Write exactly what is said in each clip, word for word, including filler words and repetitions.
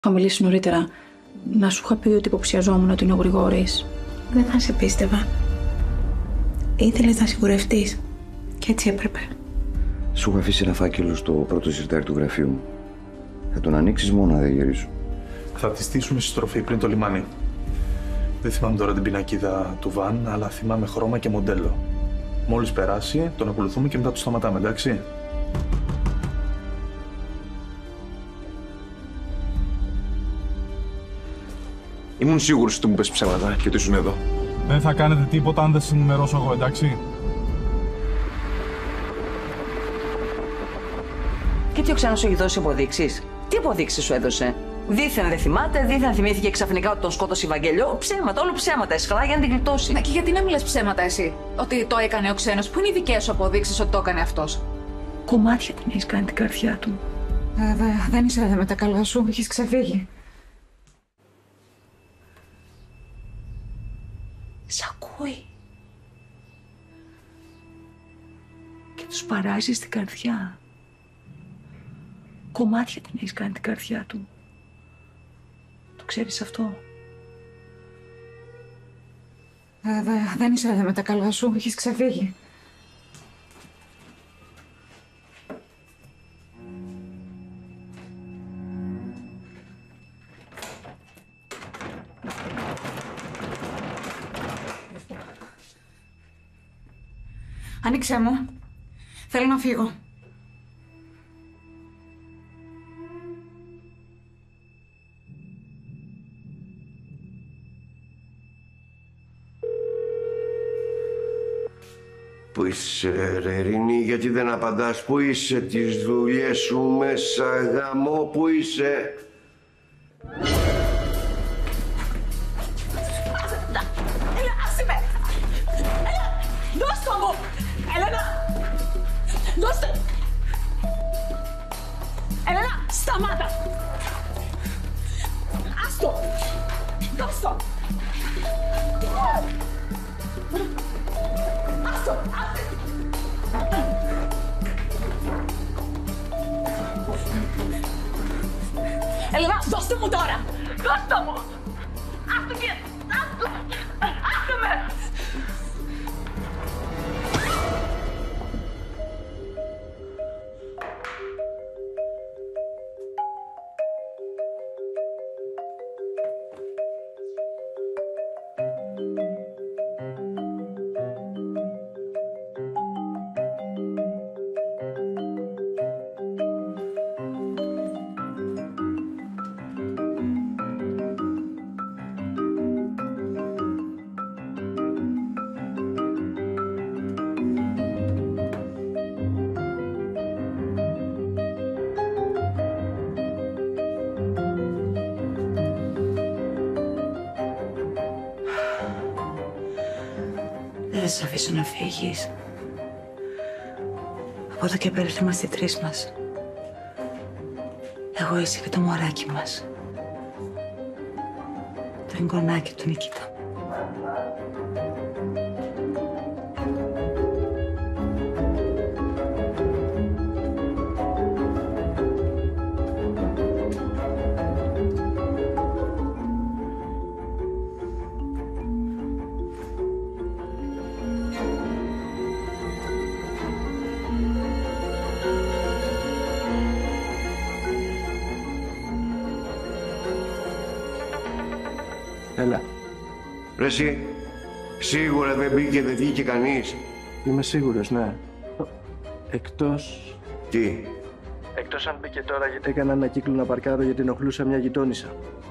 Είχα μιλήσει νωρίτερα να σου είχα πει ότι υποψιαζόμουν ότι είναι ο Γρηγόρης. Δεν θα σε πίστευα. Ήθελες να σιγουρευτείς. Και έτσι έπρεπε. Σου έχω αφήσει ένα φάκελο στο πρώτο σιρτάρι του γραφείου μου. Θα τον ανοίξεις μόνο να δεν γυρίσω. Θα τη στήσουμε στη στροφή πριν το λιμάνι. Δεν θυμάμαι τώρα την πινακίδα του βαν, αλλά θυμάμαι χρώμα και μοντέλο. Μόλις περάσει, τον ακολουθούμε και μετά το σταματάμε, εντάξει. Ήμουν σίγουρος ότι μου πες ψέματα και ότι ήσουν εδώ. Δεν θα κάνετε τίποτα αν δεν σας ενημερώσω εγώ, εντάξει. Και τι ο ξένος σου έχει δώσει αποδείξεις? Τι αποδείξεις σου έδωσε? Δήθεν δεν θυμάται, δήθεν θυμήθηκε ξαφνικά ότι τον σκότωσε η Βαγγέλιο. Ψέματα, όλο ψέματα. Έσχαλα για να την γλιτώσει. Ναι, και γιατί να μιλάς ψέματα εσύ? Ότι το έκανε ο ξένος. Πού είναι οι δικές σου αποδείξεις ότι το έκανε αυτός? Κομμάτια την έχεις κάνει την καρδιά του. Ε, δε, δεν είσαι με τα καλά σου. Έχεις ξεφύγει. Σ' ακούει. Και τους παράζεις την καρδιά. Κομμάτια την έχεις κάνει την καρδιά του. Το ξέρεις αυτό? Ε, δε, δεν είσαι με τα καλά σου. Έχεις ξεφύγει. Άνοιξέ μου. Θέλω να φύγω. Πού είσαι ρε Ειρήνη, γιατί δεν απαντάς? Πού είσαι, τις δουλειές σου μέσα, γαμό, πού είσαι? Έλα, άσε με! Έλα, δώσ' το μου! Έλενα! Δώστε! Έλενα, σταμάτα! Άστο! Δώσ' το! Άστο! Άσε! Έλενα, δώστε μου τώρα! Δώστε μου! Άστο και... Άστο! Άστο με! Δεν θα σε αφήσω να φύγεις. Από εδώ και πέρα θα είμαστε οι τρεις μας. Εγώ, εσύ και το μωράκι μας. Το εγγονάκι του Νικήτα. Έλα. Ρε εσύ, σίγουρα δεν μπήκε, δεν βγήκε κανείς? Είμαι σίγουρος, ναι. Εκτός... Τι? Εκτός αν μπήκε τώρα γιατί έκανα ένα κύκλο να παρκάρω γιατί ενοχλούσα μια γειτόνισσα.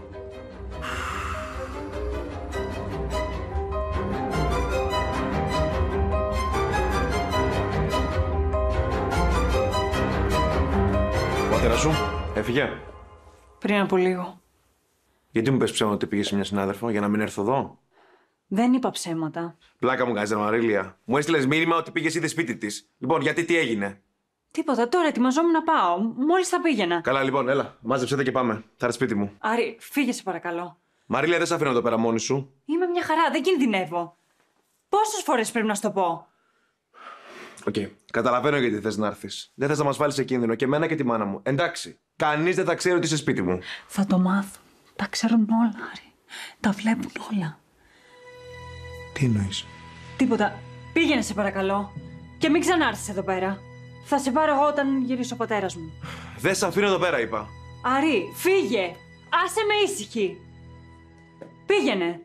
Ο πατέρας σου έφυγε. Πριν από λίγο. Γιατί μου πες ψέματα ότι πήγες σε μια συνάδελφο, για να μην έρθω εδώ? Δεν είπα ψέματα. Πλάκα μου κάνεις, Μαρίλια. Μου έστειλες μήνυμα ότι πήγες ήδη σπίτι της. Λοιπόν, γιατί τι έγινε? Τίποτα, τώρα ετοιμαζόμουν να πάω. Μόλις θα πήγαινα. Καλά, λοιπόν, έλα. Μάζεψε και πάμε. Θα έρθει σπίτι μου. Άρη, φύγε σε παρακαλώ. Μαρίλια, δεν σε αφήνω εδώ πέρα μόνη σου. Είμαι μια χαρά, δεν κινδυνεύω. Πόσες φορές πρέπει να σου το πω? Οκ. Okay. Καταλαβαίνω γιατί θες να έρθεις. Δεν θες να μας βάλεις σε κίνδυνο και εμένα και τη μάνα μου. Εντάξει. Κανείς δεν θα ξέρει ότι είσαι σπίτι μου. Θα το μάθουν. Τα ξέρουν όλα, Άρη. Τα βλέπουν όλα. Τι εννοείς? Τίποτα. Πήγαινε, σε παρακαλώ. Και μην ξανάρθεις εδώ πέρα. Θα σε πάρω εγώ όταν γυρίσει ο πατέρας μου. Δεν σε αφήνω εδώ πέρα, είπα. Άρη, φύγε. Άσε με ήσυχη. Πήγαινε.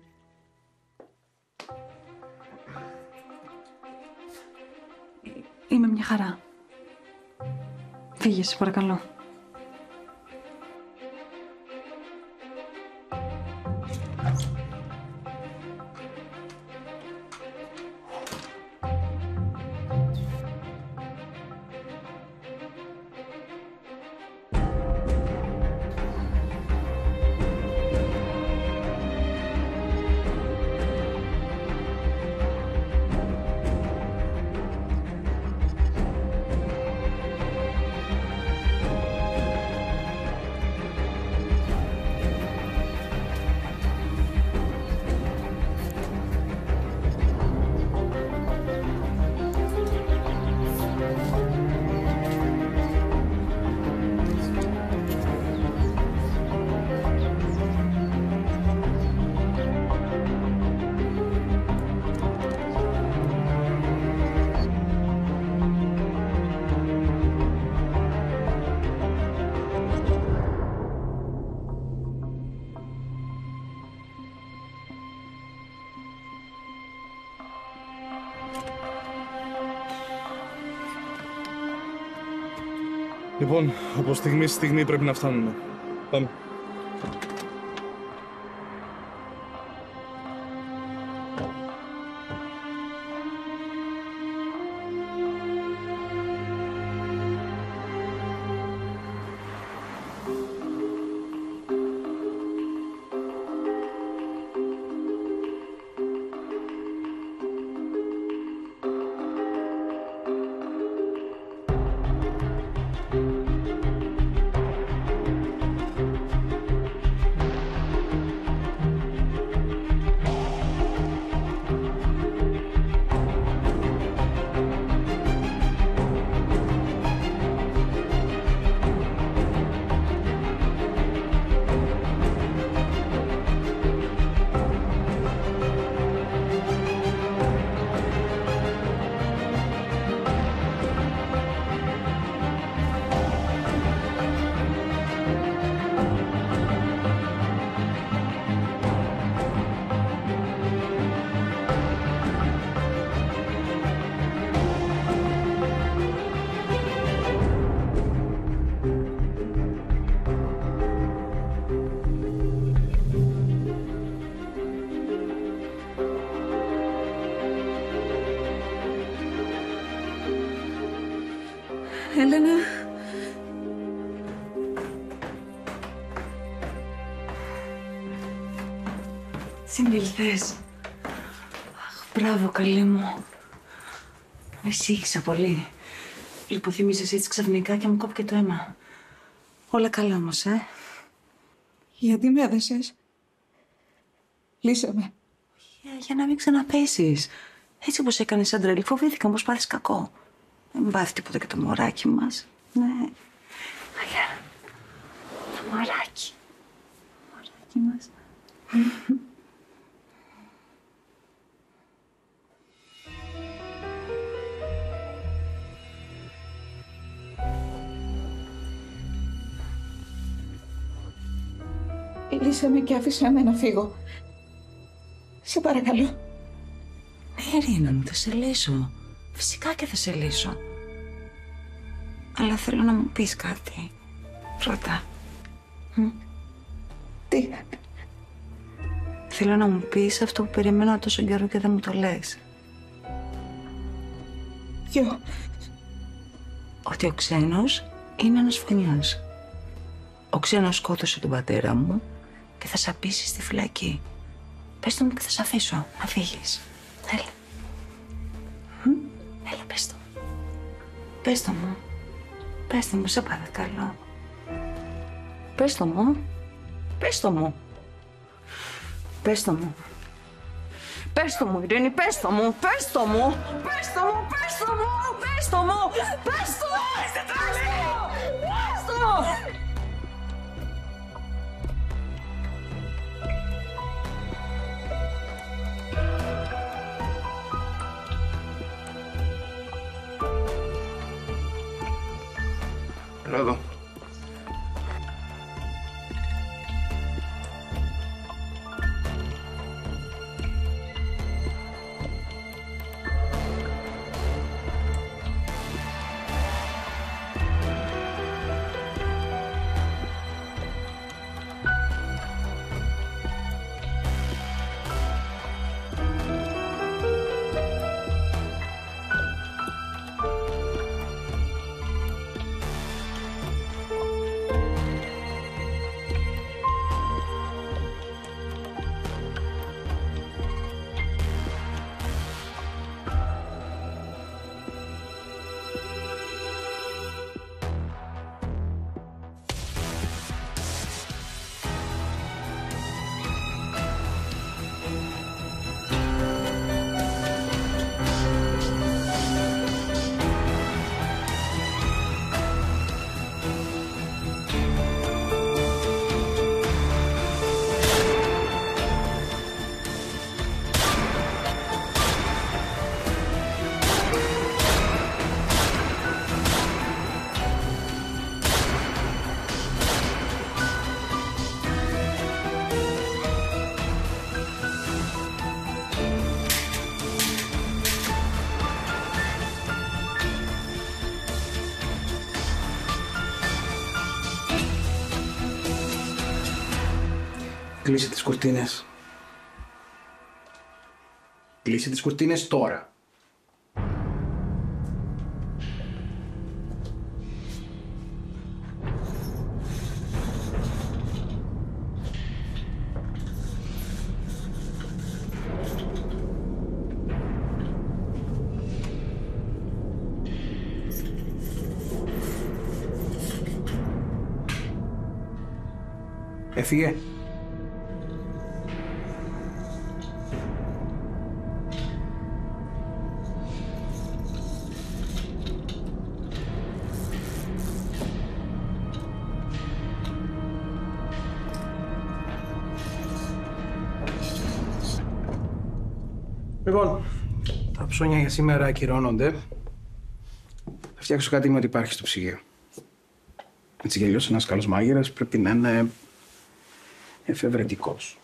Είμαι μια χαρά. Φύγε, σε παρακαλώ. Λοιπόν, από στιγμή στη στιγμή πρέπει να φτάνουμε. Πάμε. Έλενα. Συνήλθες. Αχ, μπράβο, καλή μου. Με σύγχυσα πολύ. Λιποθύμησες έτσι ξαφνικά και μου κόπηκε το αίμα. Όλα καλά όμως, ε. Γιατί με έδεσες? Λύσε με. Για, για να μην ξαναπέσεις. Έτσι όπως έκανες σαν τρελή, φοβήθηκα πως πάθεις κακό. Δεν πάθει τίποτα και το μωράκι μας. Ναι. Αγιά. Το μωράκι. Το μωράκι μας. Λύσε με και άφησέ με να φύγω. Σε παρακαλώ. Ναι, Ειρήνα μου, θα σε λύσω. Φυσικά και θα σε λύσω. Αλλά θέλω να μου πεις κάτι. Πρώτα. Μ? Τι? Θέλω να μου πεις αυτό που περιμένω τόσο καιρό και δεν μου το λες. Ποιο? Ότι ο ξένος είναι ένας φωνιάς. Ο ξένος σκότωσε τον πατέρα μου και θα σ' απίσει στη φυλακή. Πες το μου και θα σ' αφήσω να φύγεις. Έλα. Μ? Έλα, πες το. Πες το μου. Πες το μου, σε παρακαλώ. Πες το μου. Πες το μου. Πες το μου. Πες το μου, Ειρήνη, πες το μου. Πες το μου. Πες το μου, πες το μου. Πες το μου. Πες το μου. Πες το μου. Έλα εδώ. Κλείσε τις κουρτίνες. Κλείσε τις κουρτίνες τώρα. Έφυγε. Λοιπόν, τα ψώνια για σήμερα ακυρώνονται. Θα φτιάξω κάτι με ό,τι υπάρχει στο ψυγείο. Έτσι κι αλλιώς ένας καλός μάγειρας πρέπει να είναι εφευρετικός.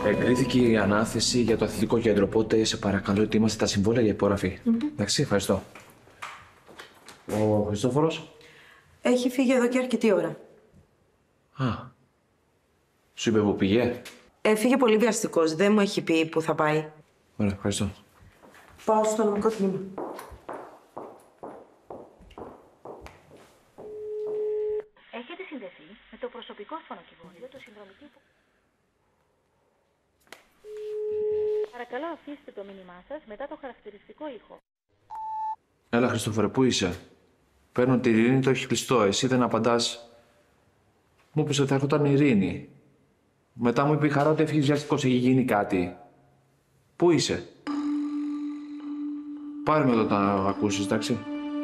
Εγκρίθηκε η ανάθεση για το αθλητικό κέντρο, οπότε σε παρακαλώ ετοίμαστε τα συμβόλαια για υπογραφή. Mm-hmm. Εντάξει, ευχαριστώ. Ο Χριστόφορος. Έχει φύγει εδώ και αρκετή ώρα. Α, σου είπε που πήγε. Έφυγε πολύ βιαστικός. Δεν μου έχει πει που θα πάει. Ωραία, ευχαριστώ. Πάω στο νομικό τμήμα. Έχετε συνδεθεί με το προσωπικό φωνοκιβώτιο του συνδρομητή που... Παρακαλώ αφήστε το μήνυμά σας μετά το χαρακτηριστικό ήχο. Έλα, Χριστόφορε, πού είσαι? Παίρνω την Ειρήνη, το έχει κλειστό. Εσύ δεν απαντάς. Μου είπες ότι θα έρχονταν η Ειρήνη. Μετά μου είπε η Χαρά ότι έφυγε βιαστικός, έχει γίνει κάτι. Πού είσαι? Πάρε με εδώ να ακούσεις, εντάξει.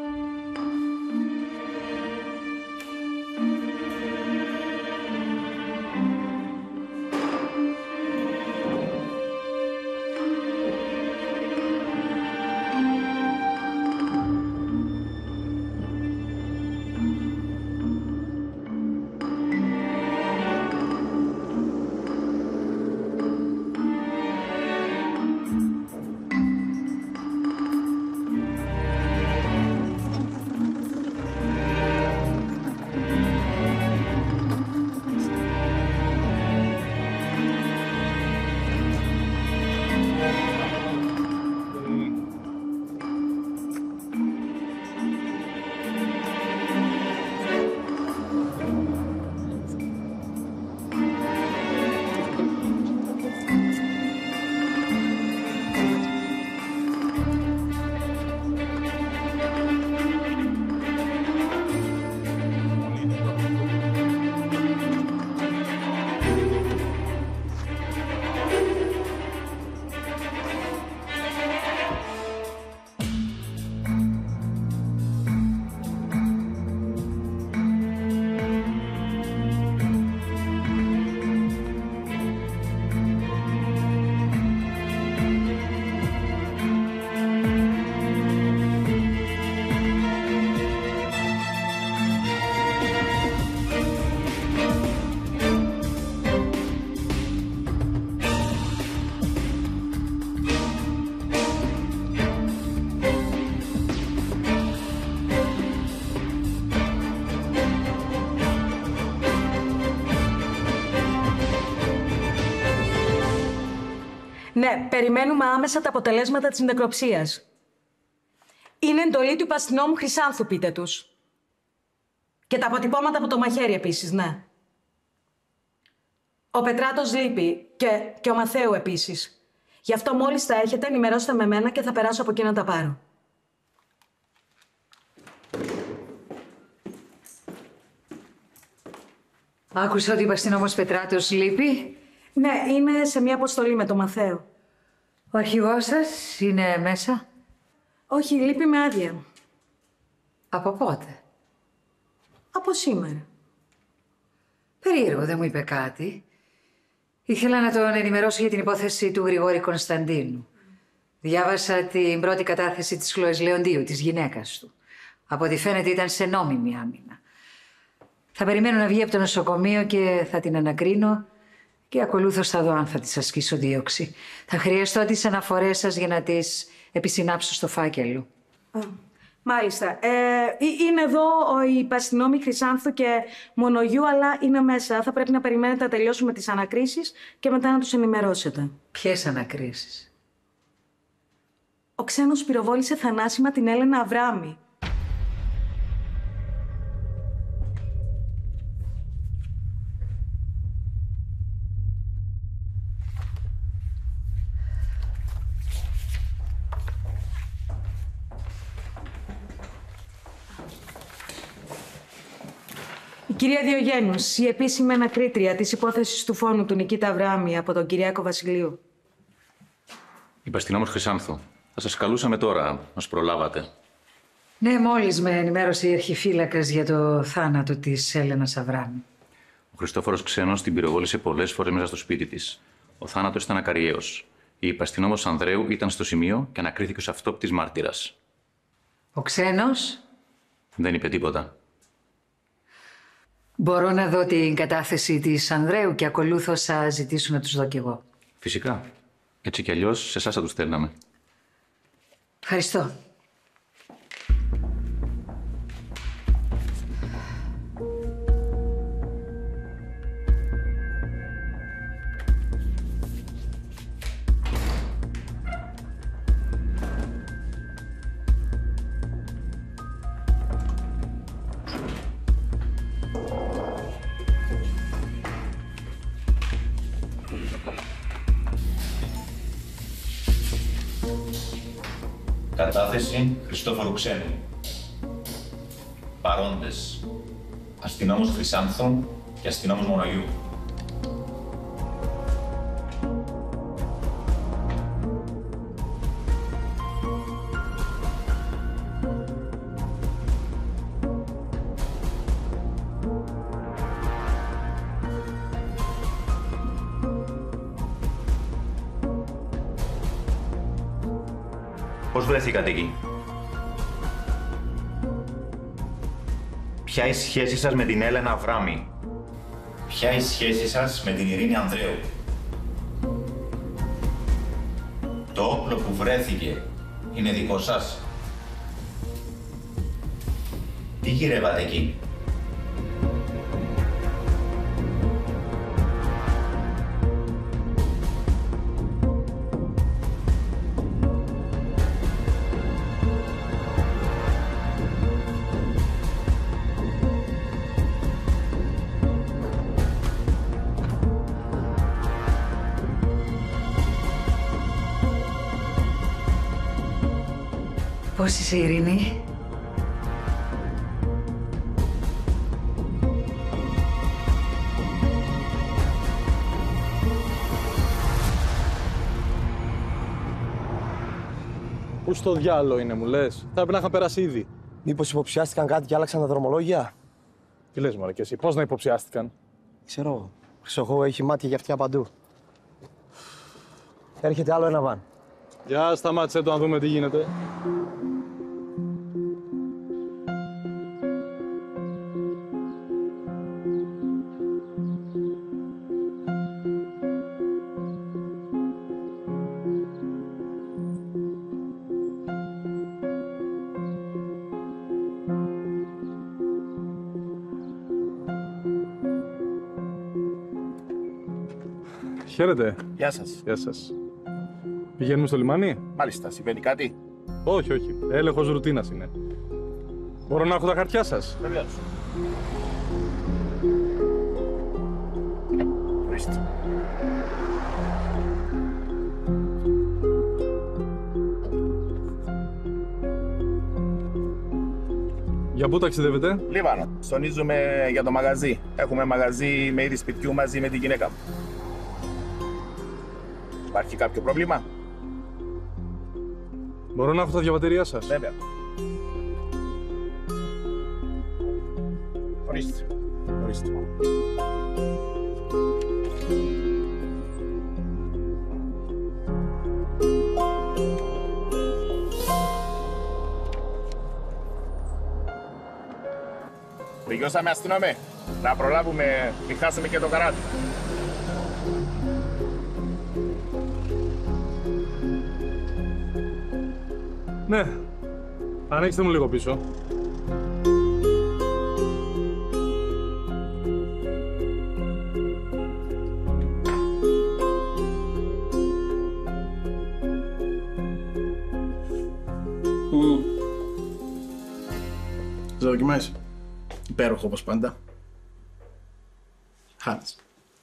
Ναι, περιμένουμε άμεσα τα αποτελέσματα της νεκροψίας. Είναι εντολή του υπαστηνόμου Χρυσάνθου, πείτε τους. Και τα αποτυπώματα από το μαχαίρι επίσης, ναι. Ο Πετράτος λείπει και, και ο Μαθαίου επίσης. Γι' αυτό μόλις τα έχετε, ενημερώστε με μένα και θα περάσω από εκεί να τα πάρω. Άκουσα ότι ο υπαστηνόμος Πετράτος λείπει. Ναι, είναι σε μια αποστολή με το Μαθαίο. Ο αρχηγός σας είναι μέσα? Όχι, λείπει με άδεια. Από πότε? Από σήμερα. Περίεργο, δεν μου είπε κάτι. Ήθελα να τον ενημερώσω για την υπόθεση του Γρηγόρη Κωνσταντίνου. Διάβασα την πρώτη κατάθεση της Χλωής Λεοντίου, της γυναίκας του. Από ό,τι φαίνεται ήταν σε νόμιμη άμυνα. Θα περιμένω να βγει από το νοσοκομείο και θα την ανακρίνω και ακολούθως θα δω αν θα της ασκήσω δίωξη. Θα χρειαστώ τις αναφορές σας για να τις επισυνάψω στο φάκελο. Α, μάλιστα. Ε, είναι εδώ ο υπαστηνόμοι Χρυσάνθου και Μονογιού, αλλά είναι μέσα. Θα πρέπει να περιμένετε να τελειώσουμε τις ανακρίσεις και μετά να τους ενημερώσετε. Ποιες ανακρίσεις? Ο ξένος πυροβόλησε θανάσιμα την Έλενα Αβράμη. Η κυρία Διογένους, η επίσημη ανακρίτρια της υπόθεσης του φόνου του Νικήτα Αβράμη από τον Κυριάκο Βασιλείου. Υπαστηνόμος Χρυσάνθου, θα σας καλούσαμε τώρα, μας προλάβατε. Ναι, μόλις με ενημέρωσε η αρχιφύλακας για το θάνατο της Έλενας Αβράμη. Ο Χριστόφορος Ξένος την πυροβόλησε πολλές φορές μέσα στο σπίτι της. Ο θάνατος ήταν ακαριαίος. Η υπαστηνόμος Ανδρέου ήταν στο σημείο και ανακρίθηκε ως αυτόπτης μάρτυρας. Ο Ξένος? Δεν είπε τίποτα. Μπορώ να δω την κατάθεση της Ανδρέου και ακολούθως θα ζητήσω να τους δω κι εγώ. Φυσικά. Έτσι κι αλλιώς σε εσάς θα τους στέλναμε. Ευχαριστώ. Κατάθεση Χριστόφορου Ξένου. Παρόντες. Αστυνόμος Χρυσάνθων και αστυνόμος Μονογιού. Πώς βρεθήκατε εκεί? Ποια η σχέση σας με την Έλενα Αβράμη? Ποια η σχέση σας με την Ειρήνη Ανδρέου? Το όπλο που βρέθηκε είναι δικό σας? Τι γυρεύατε εκεί? Πώς είσαι, Ειρήνη? Πού στο διάλο είναι, μου λες? Θα έπρεπε να είχαν περάσει ήδη. Μήπως υποψιάστηκαν κάτι και άλλαξαν τα δρομολόγια? Τι λες, μωρέ, και εσύ, πώς να υποψιάστηκαν? Ξέρω. Χρυσοχώ έχει μάτια για αυτιά παντού. Έρχεται άλλο ένα βαν. Για σταμάτησε το να δούμε τι γίνεται. Χαίρετε. Γεια σας. Γεια σας. Πηγαίνουμε στο λιμάνι? Μάλιστα. Συμβαίνει κάτι? Όχι, όχι. Έλεγχος ρουτίνας είναι. Μπορώ να έχω τα χαρτιά σας? Βεβαίως. Ορίστε. Για πού ταξιδεύετε? Λίβανο. Ψωνίζουμε για το μαγαζί. Έχουμε μαγαζί με είδη σπιτιού μαζί με τη γυναίκα μου. Υπάρχει κάποιο πρόβλημα? Μπορώ να έχω τα διαβατήριά σας? Βέβαια. Ορίστε. Ορίστε. Τελειώσαμε, αστυνόμε. Να προλάβουμε, μην χάσουμε και το καράτι. Ναι. Ανοίξτε μου λίγο πίσω. Mm. Θα δοκιμάσεις. Υπέροχο όπως πάντα. Χάνεις.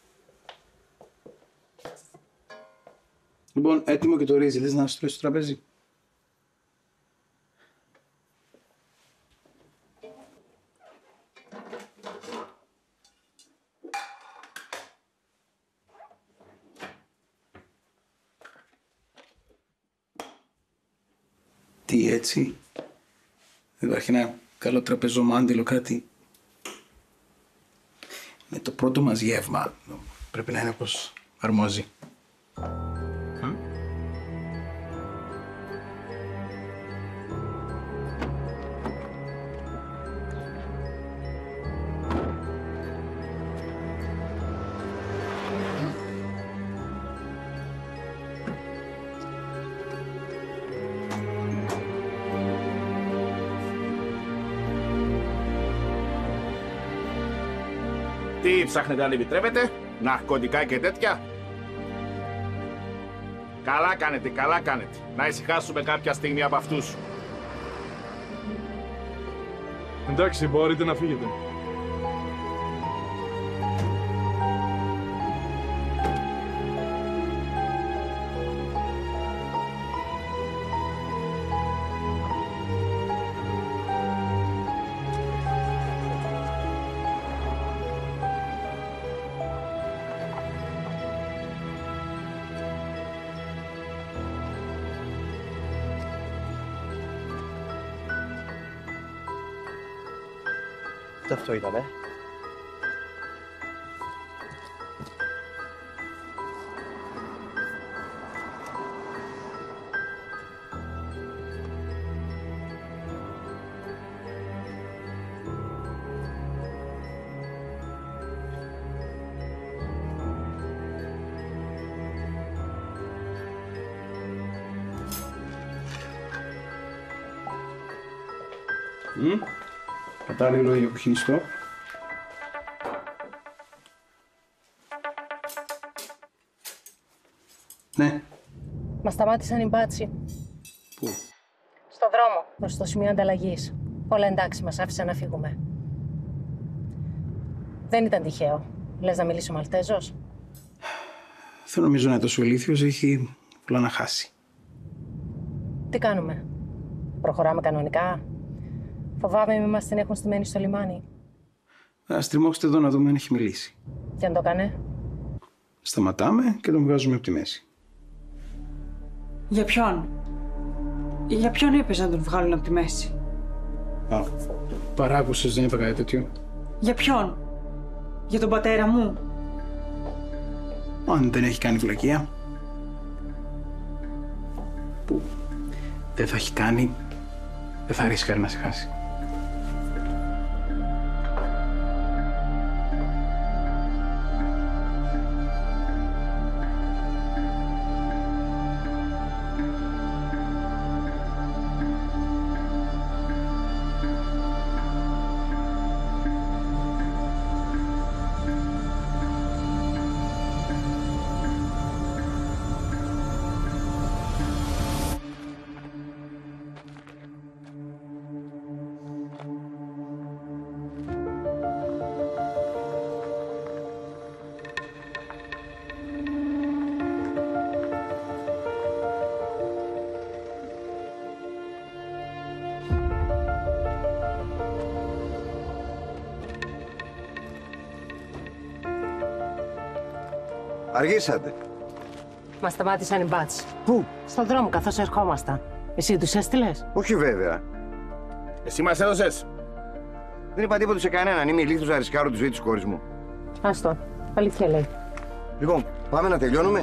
Λοιπόν, έτοιμο και το ρύζι. Θες να σου τρώσει στο τραπέζι? Τι έτσι? Δεν υπάρχει ένα καλό τραπεζομάντιλο, κάτι? Με το πρώτο μας γεύμα πρέπει να είναι όπως αρμόζει. Τι ψάχνετε αν επιτρέπετε, ναρκωτικά και τέτοια. Καλά κάνετε, καλά κάνετε. Να ησυχάσουμε κάποια στιγμή από αυτούς. Εντάξει, μπορείτε να φύγετε. Αυτό ήτανε. Mm. Κατάλληλο για κουχινιστό. Ναι. Μας σταμάτησαν οι μπάτσι. Πού? Στο δρόμο, προς το σημείο ανταλλαγής. Όλα εντάξει, μας άφησαν να φύγουμε. Δεν ήταν τυχαίο. Λες να μιλήσει ο Μαλτέζος? Δεν νομίζω να είναι τόσο ηλίθιος, έχει πολλά να χάσει. Τι κάνουμε? Προχωράμε κανονικά? Φοβάμαι μη μας την έχουν στημένη στο λιμάνι. Ας τριμώξετε εδώ να δούμε αν έχει μιλήσει. Τι αν το έκανε? Σταματάμε και τον βγάζουμε από τη μέση. Για ποιον? Για ποιον είπες να τον βγάλουν από τη μέση? Α, παράκουσες, δεν είπα κάτι τέτοιο. Για ποιον? Για τον πατέρα μου? Αν δεν έχει κάνει βλακεία. Που δεν θα έχει κάνει, δεν θα ρίσκαρε να σε χάσει. Αργήσατε. Μας σταμάτησαν οι μπάτσι. Πού? Στον δρόμο, καθώς ερχόμασταν. Εσύ τους έστειλες? Όχι βέβαια. Εσύ μας έδωσες? Δεν είπα τίποτα σε κανέναν. Είμαι ηλίθιος να ρισκάρω τη ζωή της κόρης μου. Άστο. Αλήθεια λέει. Λοιπόν, πάμε να τελειώνουμε.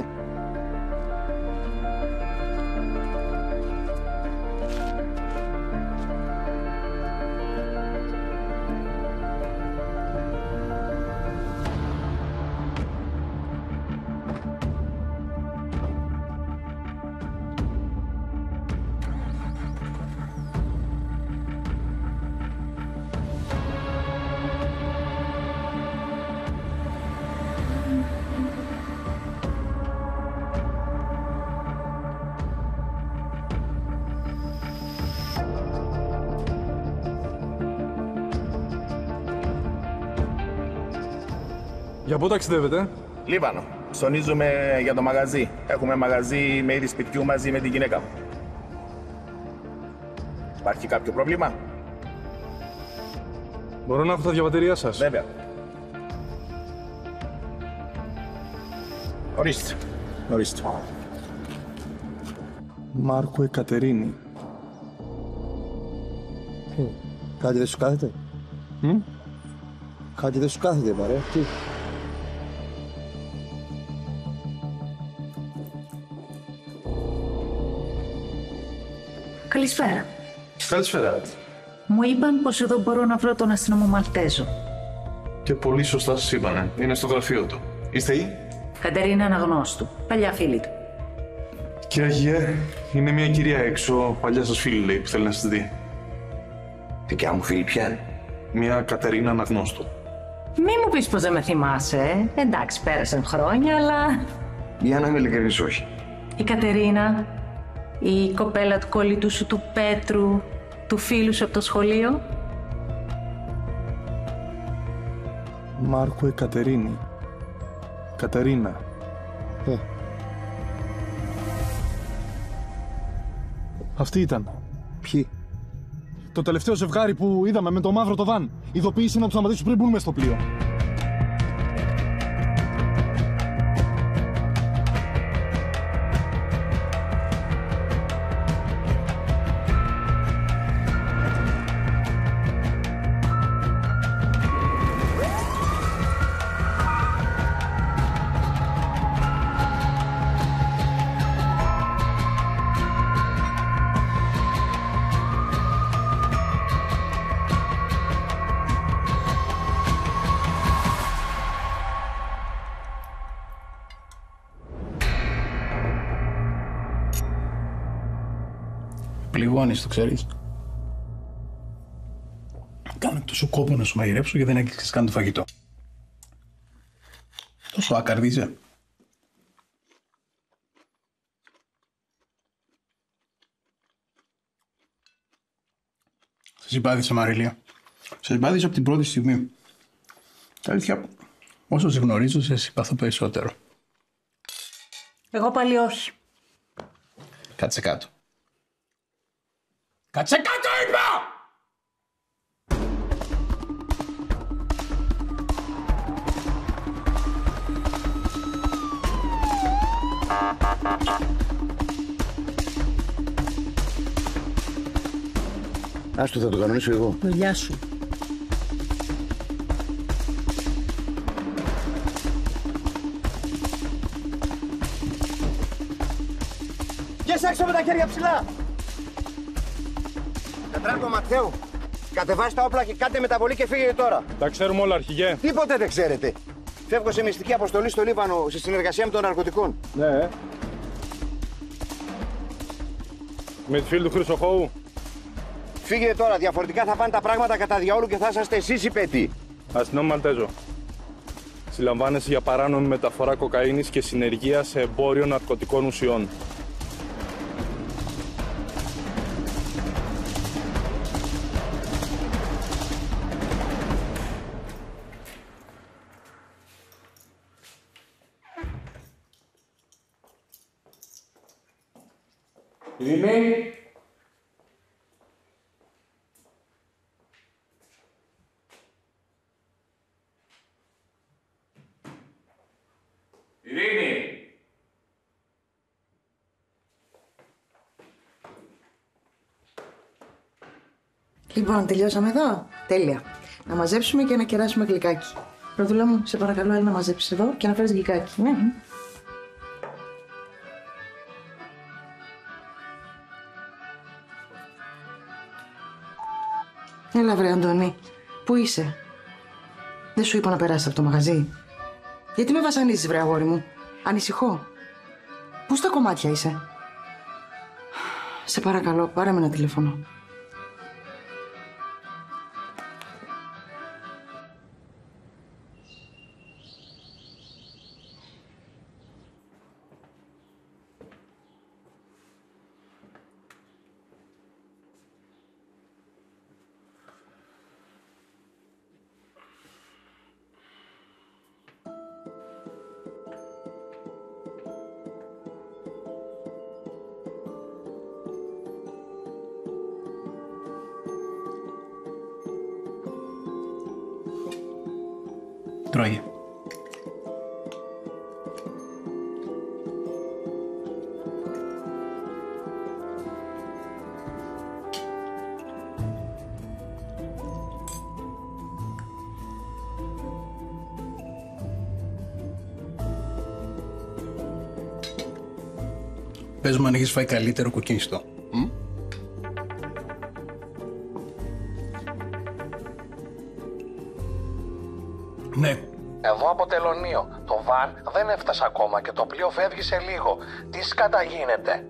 Για πού ταξιδεύετε? Λίβανο. Ψωνίζουμε για το μαγαζί. Έχουμε μαγαζί με είδη σπιτιού μαζί με τη γυναίκα μου. Υπάρχει κάποιο πρόβλημα? Μπορώ να έχω τα διαβατήριά σας? Βέβαια. Ορίστε. Ορίστε. Μάρκο Εκατερίνη. Κάτι δεν σου κάθεται? Mm? Κάτι δεν σου κάθεται, παρέ. Τι? Καλησπέρα. Καλησπέρα. Μου είπαν πως εδώ μπορώ να βρω τον αστυνόμο Μαλτέζο. Και πολύ σωστά σας είπανε. Είναι στο γραφείο του. Είστε ή? Κατερίνα Αναγνώστου. Παλιά φίλη του. Κύριε Αγιέ, είναι μια κυρία έξω, παλιά σας φίλη λέει, που θέλει να σας δει. Δικιά μου φίλη ποια είναι? Μια Κατερίνα Αναγνώστου. Μη μου πεις πως δεν με θυμάσαι. Εντάξει, πέρασαν χρόνια, αλλά... Για να είμαι ειλικρινής, όχι. Η Κατερίνα, η κοπέλα του κολλητού σου του Πέτρου, του φίλου σου από το σχολείο. Μάρκο Εκατερίνη. Κατερίνα. Ε. Αυτή ήταν. Ποιοι? Το τελευταίο ζευγάρι που είδαμε με το μαύρο το βαν. Ειδοποίηση να του σταματήσουν πριν μπουν μες στο πλοίο. Πληγώνεις, το ξέρεις. Κάνω τόσο κόπο να σου μαγειρέψω και δεν έκλειξες καν το φαγητό. Τόσο άκαρδη είσαι. Σε συμπάθησα, Μαρίλια. Σε συμπάθησα από την πρώτη στιγμή. Τα αλήθεια, όσο σε γνωρίζω, σε συμπαθώ περισσότερο. Εγώ πάλι όχι. Κάτσε κάτω. Κάτσε κάτω, είπα! Άστο, θα το κανονίσω εγώ. Δουλειά σου. Βγες έξω με τα χέρια ψηλά! Τετράκο Ματθαίου, κατεβάστε τα όπλα και κάντε μεταβολή και φύγετε τώρα. Τα ξέρουμε όλα, αρχηγέ. Τίποτε δεν ξέρετε. Φεύγω σε μυστική αποστολή στο Λίβανο σε συνεργασία με των ναρκωτικών. Ναι. Με τη φίλη του Χρυσοχώου. Φύγετε τώρα, διαφορετικά θα πάνε τα πράγματα κατά διαόλου και θα είσαστε εσείς υπέτειοι. Αστυνόμο Μαλτέζο. Συλλαμβάνεσαι για παράνομη μεταφορά κοκαίνης και συνεργεία σε εμπόριο ναρκωτικών ουσιών. Ειρήνη! Ειρήνη! Λοιπόν, τελειώσαμε εδώ. Τέλεια. Να μαζέψουμε και να κεράσουμε γλυκάκι. Πρωτούλα μου, σε παρακαλώ, έλα να μαζέψεις εδώ και να φέρεις γλυκάκι. Ναι. Έλα βρε Αντώνη, πού είσαι? Δεν σου είπα να περάσεις από το μαγαζί? Γιατί με βασανίζεις βρε αγόρι μου? Ανησυχώ. Πού στα κομμάτια είσαι? Σε παρακαλώ, πάρε με ένα τηλέφωνο. Τρώγε. Πες μου αν έχεις φάει καλύτερο κοκκίνιστο. Mm? Ναι. Εδώ από Τελωνείο. Το βαν δεν έφτασε ακόμα και το πλοίο φεύγει σε λίγο. Τι σκατά γίνεται?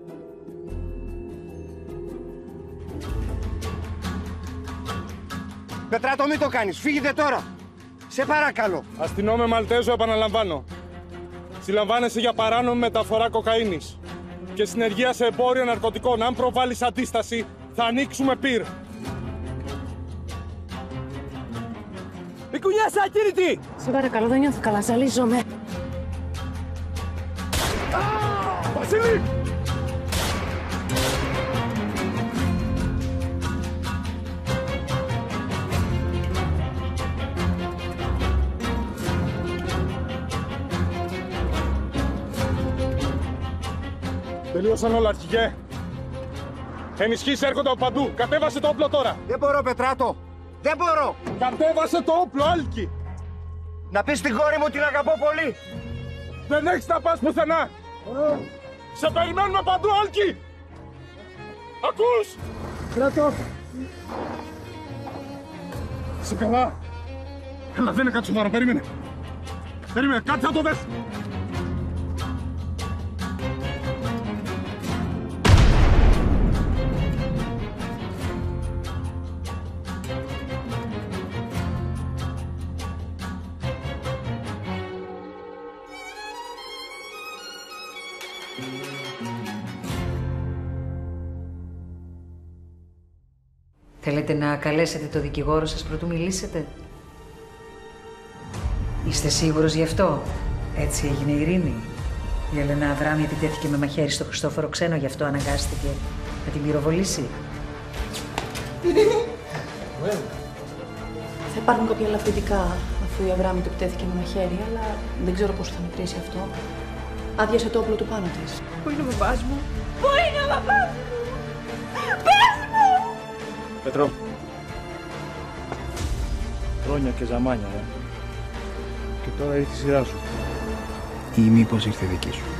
Πετράτο, μην το κάνεις. Φύγετε τώρα. Σε παρακαλώ. Αστυνόμε Μαλτέζο, επαναλαμβάνω. Συλλαμβάνεσαι για παράνομη μεταφορά κοκαίνης και συνεργεία σε εμπόριο ναρκωτικών. Αν προβάλλεις αντίσταση, θα ανοίξουμε πυρ. Μη κουνιάσαι, ακίνητη! Σε παρακαλώ, δεν νιώθω καλά, ζαλίζομαι. Βασίλη! Τελείωσαν όλα, αρχηγέ. Ενισχύσεις έρχονται από παντού. Κατέβασε το όπλο τώρα. Δεν μπορώ, Πετράτο. Δεν μπορώ. Κατέβασε το όπλο, Άλκη. Να πεις στην κόρη μου την αγαπώ πολύ. Δεν έχεις να πας πουθενά. Σε περιμένουμε παντού, Άλκη. Ακούς. Κρατώ. Είσαι καλά. Έλα, δεν είναι κάτι σοβαρό. Περίμενε. Περίμενε, κάτι θα το δες. Θέλετε να καλέσετε το δικηγόρο σας πρωτού μιλήσετε? Είστε σίγουρος γι' αυτό? Έτσι έγινε η Ειρήνη. Η Ελένα Αβράμη επιτέθηκε με μαχαίρι στο Χριστόφορο Ξένο, γι' αυτό αναγκάστηκε να την πυροβολήσει. Ειρήνη! Θα υπάρχουν κάποια λαφρυντικά, αφού η Αβράμη του επιτέθηκε με μαχαίρι, αλλά δεν ξέρω πώς θα μετρήσει αυτό. Άδειασε το όπλο του πάνω της. Πού είναι ο μπαμπάς μου? Πού είναι ο μπαμπάς μου? Πες μου! Πετρό. Χρόνια και ζαμάνια, ε. Και τώρα ήρθε η σειρά σου. Ή μήπως ήρθε η δική σου.